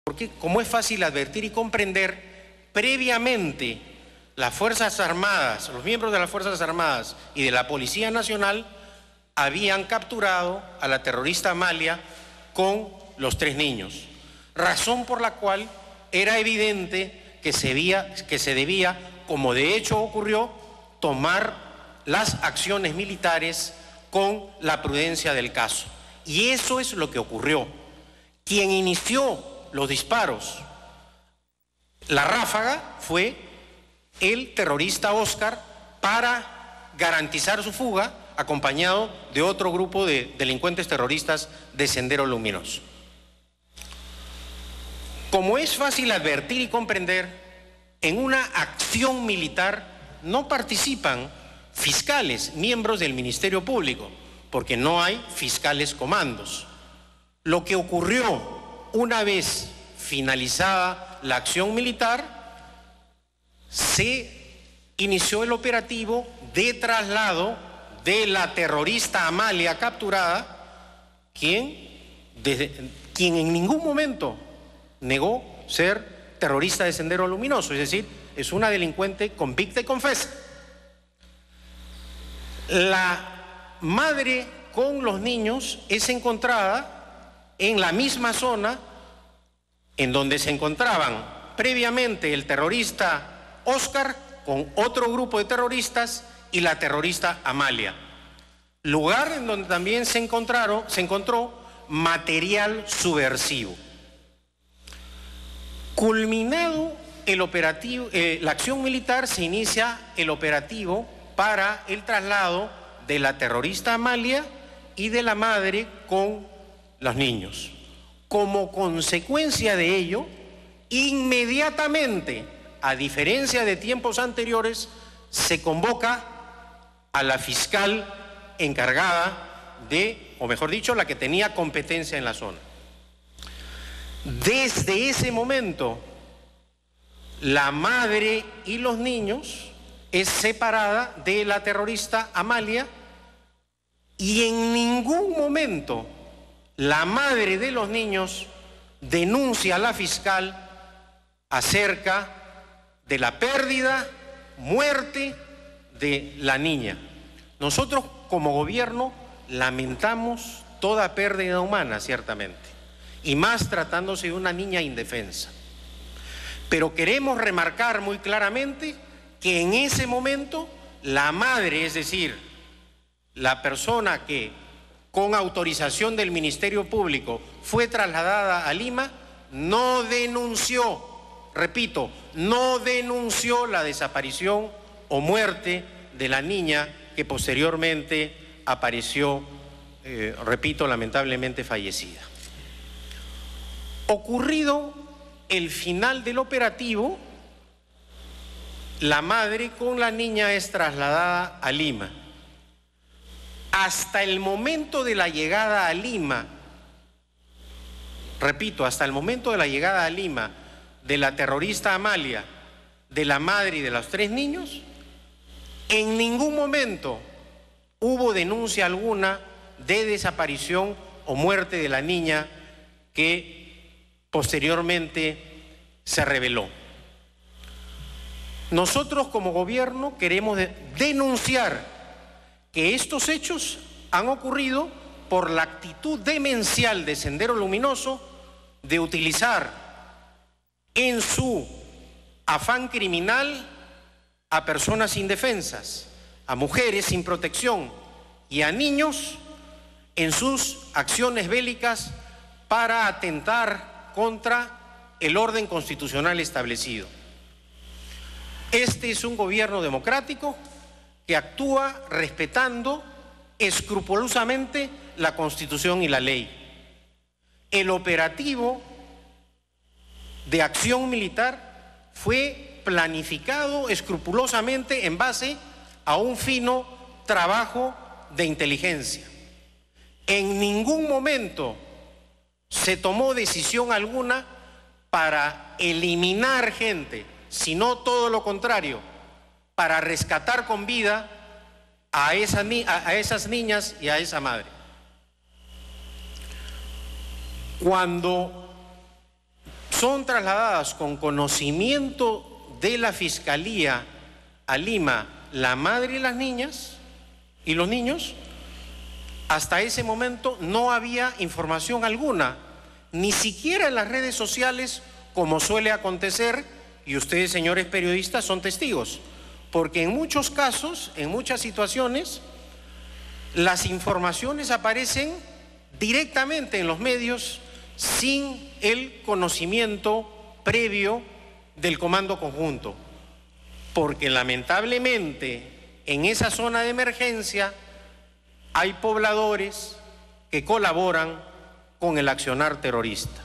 Porque, como es fácil advertir y comprender, previamente las Fuerzas Armadas, los miembros de las Fuerzas Armadas y de la Policía Nacional habían capturado a la terrorista Amalia con los 3 niños, razón por la cual era evidente que se debía, como de hecho ocurrió, tomar las acciones militares con la prudencia del caso. Y eso es lo que ocurrió. Quien inició los disparos, la ráfaga, fue el terrorista Óscar, para garantizar su fuga, acompañado de otro grupo de delincuentes terroristas de Sendero Luminoso. Como es fácil advertir y comprender, en una acción militar no participan fiscales, miembros del Ministerio Público, porque no hay fiscales comandos. Lo que ocurrió una vez finalizada la acción militar, se inició el operativo de traslado de la terrorista Amalia capturada, quien en ningún momento negó ser terrorista de Sendero Luminoso, es decir, es una delincuente convicta y confesa. La madre con los niños es encontrada en la misma zona en donde se encontraban previamente el terrorista Óscar con otro grupo de terroristas y la terrorista Amalia. Lugar en donde también se encontró material subversivo. Culminado el operativo, la acción militar, se inicia el operativo para el traslado de la terrorista Amalia y de la madre con los niños. Como consecuencia de ello, inmediatamente, a diferencia de tiempos anteriores, se convoca a la fiscal encargada de, o mejor dicho, la que tenía competencia en la zona. Desde ese momento, la madre y los niños es separada de la terrorista Amalia, y en ningún momento la madre de los niños denuncia a la fiscal acerca de la pérdida, muerte de la niña. Nosotros como gobierno lamentamos toda pérdida humana, ciertamente, y más tratándose de una niña indefensa. Pero queremos remarcar muy claramente que en ese momento la madre, es decir, la persona que con autorización del Ministerio Público fue trasladada a Lima, no denunció, repito, no denunció la desaparición o muerte de la niña que posteriormente apareció, repito, lamentablemente fallecida. Ocurrido el final del operativo, la madre con la niña es trasladada a Lima. Hasta el momento de la llegada a Lima, repito, hasta el momento de la llegada a Lima de la terrorista Amalia, de la madre y de los 3 niños, en ningún momento hubo denuncia alguna de desaparición o muerte de la niña que posteriormente se reveló. Nosotros como gobierno queremos denunciar que estos hechos han ocurrido por la actitud demencial de Sendero Luminoso de utilizar en su afán criminal a personas indefensas, a mujeres sin protección y a niños en sus acciones bélicas para atentar contra el orden constitucional establecido. Este es un gobierno democrático que actúa respetando escrupulosamente la Constitución y la ley. El operativo de acción militar fue planificado escrupulosamente en base a un fino trabajo de inteligencia. En ningún momento se tomó decisión alguna para eliminar gente, sino todo lo contrario, para rescatar con vida a esas niñas y a esa madre. Cuando son trasladadas con conocimiento de la Fiscalía a Lima la madre y las niñas y los niños, hasta ese momento no había información alguna, ni siquiera en las redes sociales, como suele acontecer, y ustedes, señores periodistas, son testigos, porque en muchos casos, en muchas situaciones, las informaciones aparecen directamente en los medios sin el conocimiento previo del comando conjunto, porque lamentablemente en esa zona de emergencia hay pobladores que colaboran con el accionar terrorista.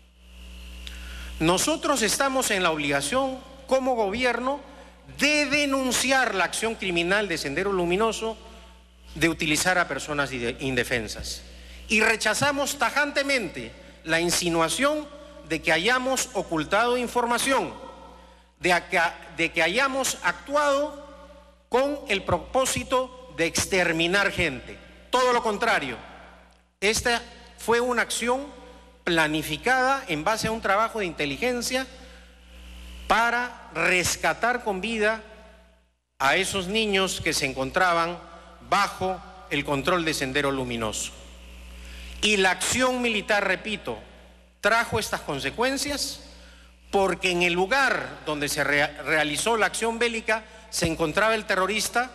Nosotros estamos en la obligación como gobierno de denunciar la acción criminal de Sendero Luminoso de utilizar a personas indefensas. Y rechazamos tajantemente la insinuación de que hayamos ocultado información, de que hayamos actuado con el propósito de exterminar gente. Todo lo contrario, esta fue una acción planificada en base a un trabajo de inteligencia para rescatar con vida a esos niños que se encontraban bajo el control de Sendero Luminoso. Y la acción militar, repito, trajo estas consecuencias porque en el lugar donde se realizó la acción bélica se encontraba el terrorista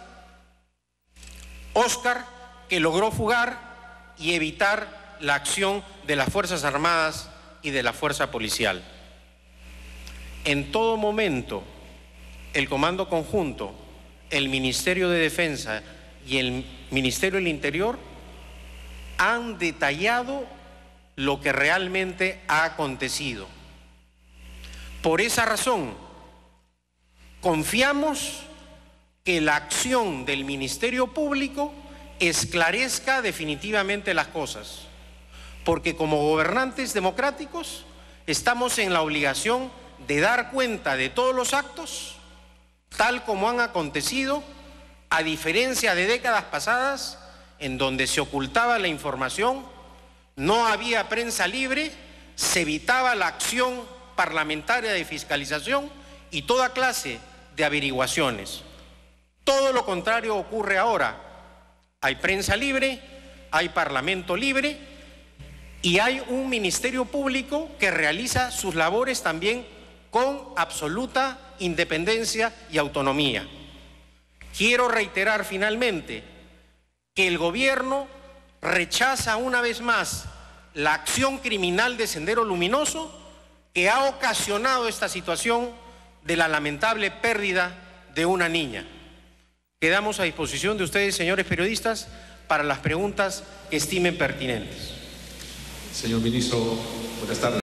Oscar, que logró fugar y evitar la acción de las Fuerzas Armadas y de la Fuerza Policial. En todo momento, el Comando Conjunto, el Ministerio de Defensa y el Ministerio del Interior han detallado lo que realmente ha acontecido. Por esa razón, confiamos que la acción del Ministerio Público esclarezca definitivamente las cosas, porque como gobernantes democráticos estamos en la obligación de dar cuenta de todos los actos, tal como han acontecido, a diferencia de décadas pasadas, en donde se ocultaba la información, no había prensa libre, se evitaba la acción parlamentaria de fiscalización y toda clase de averiguaciones. Todo lo contrario ocurre ahora. Hay prensa libre, hay parlamento libre y hay un Ministerio Público que realiza sus labores también con absoluta independencia y autonomía. Quiero reiterar finalmente que el gobierno rechaza una vez más la acción criminal de Sendero Luminoso que ha ocasionado esta situación de la lamentable pérdida de una niña. Quedamos a disposición de ustedes, señores periodistas, para las preguntas que estimen pertinentes. Señor ministro, buenas tardes.